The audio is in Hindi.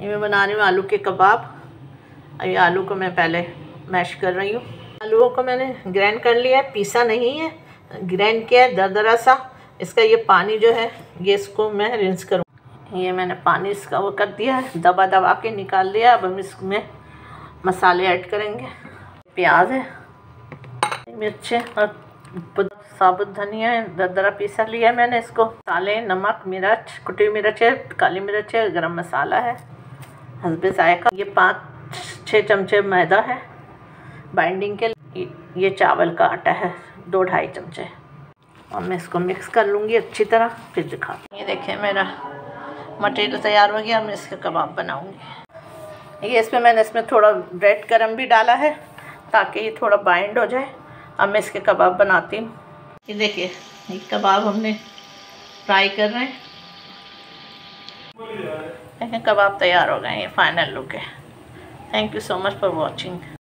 ये मैं बना रही हूँ आलू के कबाब। ये आलू को मैं पहले मैश कर रही हूँ। आलूओं को मैंने ग्राइंड कर लिया है, पीसा नहीं है, ग्राइंड किया है दरदरा सा। इसका ये पानी जो है ये इसको मैं रिंस करूँ। ये मैंने पानी इसका वो कर दिया है, दबा दबा के निकाल लिया। अब हम इसमें मसाले ऐड करेंगे। प्याज है, मिर्चें और साबुत धनिया है, दरदरा पीसा लिया है मैंने इसको। मसाले नमक, मिर्च, कुटी मिर्च है, काली मिर्च है, गरम मसाला है, हस्बे जायका। ये 5-6 चमचे मैदा है बाइंडिंग के लिए। ये चावल का आटा है 2-2.5 चमचे। और मैं इसको मिक्स कर लूँगी अच्छी तरह, फिर दिखाती हूँ। ये देखिए मेरा मटेरियल तैयार हो गया। मैं इसके कबाब बनाऊँगी। ये इसमें थोड़ा रेड गरम भी डाला है ताकि ये थोड़ा बाइंड हो जाए। अब मैं इसके कबाब बनाती हूँ। ये देखिए ये कबाब हमने फ्राई कर रहे हैं। देखिए कबाब तैयार हो गए। ये फाइनल लुक है। Thank you so much for watching.